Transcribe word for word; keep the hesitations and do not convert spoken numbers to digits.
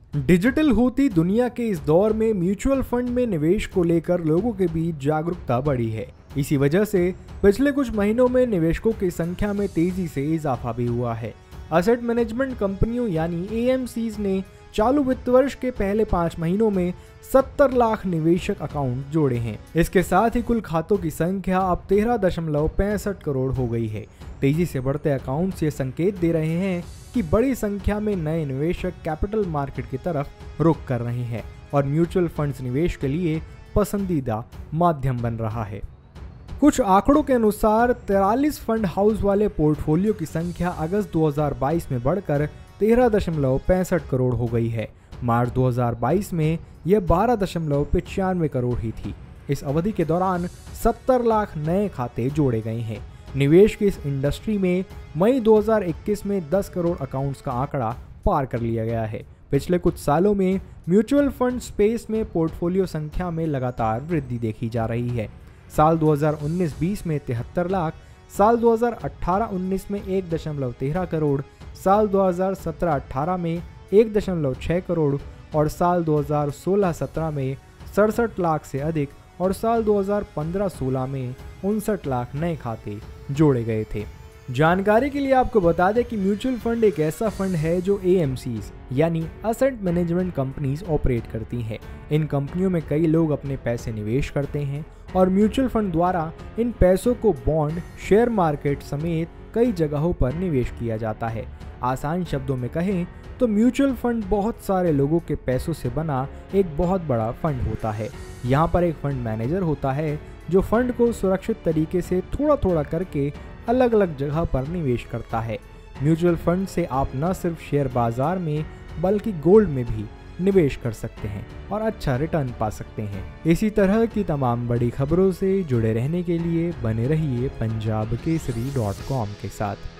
Digital होती दुनिया के इस दौर में म्यूचुअल फंड में निवेश को लेकर लोगों के बीच जागरूकता बढ़ी है। इसी वजह से पिछले कुछ महीनों में निवेशकों की संख्या में तेजी से इजाफा भी हुआ है। असेट मैनेजमेंट कंपनियों यानी ए एम सीज़ ने चालू वित्त वर्ष के पहले पाँच महीनों में सत्तर लाख निवेशक अकाउंट जोड़े हैं। इसके साथ ही कुल खातों की संख्या अब तेरह दशमलव पैंसठ करोड़ हो गई है। तेजी से बढ़ते अकाउंट्स ये संकेत दे रहे हैं कि बड़ी संख्या में नए निवेशक कैपिटल मार्केट की तरफ रुख कर रहे हैं और म्यूचुअल फंड्स निवेश के लिए पसंदीदा माध्यम बन रहा है। कुछ आंकड़ों के अनुसार तैंतालीस फंड हाउस वाले पोर्टफोलियो की संख्या अगस्त दो हज़ार बाईस में बढ़कर तेरह दशमलव पैंसठ करोड़ हो गई है। मार्च दो हज़ार बाईस में यह बारह दशमलव पचानवे करोड़ ही थी। इस अवधि के दौरान सत्तर लाख नए खाते जोड़े गए हैं। निवेश की इस इंडस्ट्री में मई दो हज़ार इक्कीस में दस करोड़ अकाउंट्स का आंकड़ा पार कर लिया गया है। पिछले कुछ सालों में म्यूचुअल फंड स्पेस में पोर्टफोलियो संख्या में लगातार वृद्धि देखी जा रही है। साल दो हज़ार उन्नीस बीस में तिहत्तर लाख, साल दो हज़ार अठारह उन्नीस में एक दशमलव तेरह करोड़, साल दो हज़ार सत्रह अठारह में एक दशमलव छः करोड़ और साल दो हज़ार सोलह सत्रह में सड़सठ लाख से अधिक और साल दो हज़ार पंद्रह सोलह में उनसठ लाख नए खाते जोड़े गए थे। जानकारी के लिए आपको बता दें कि म्यूचुअल फंड एक ऐसा फंड है जो ए एम सीज़ यानी असेट मैनेजमेंट कंपनीज ऑपरेट करती हैं। इन कंपनियों में कई लोग अपने पैसे निवेश करते हैं और म्यूचुअल फंड द्वारा इन पैसों को बॉन्ड, शेयर मार्केट समेत कई जगहों पर निवेश किया जाता है। आसान शब्दों में कहें तो म्यूचुअल फंड बहुत सारे लोगों के पैसों से बना एक बहुत बड़ा फंड होता है। यहाँ पर एक फंड मैनेजर होता है जो फंड को सुरक्षित तरीके से थोड़ा थोड़ा करके अलग अलग जगह पर निवेश करता है। म्यूचुअल फंड से आप न सिर्फ शेयर बाजार में बल्कि गोल्ड में भी निवेश कर सकते हैं और अच्छा रिटर्न पा सकते हैं। इसी तरह की तमाम बड़ी खबरों से जुड़े रहने के लिए बने रहिए पंजाब केसरी डॉट कॉम के साथ।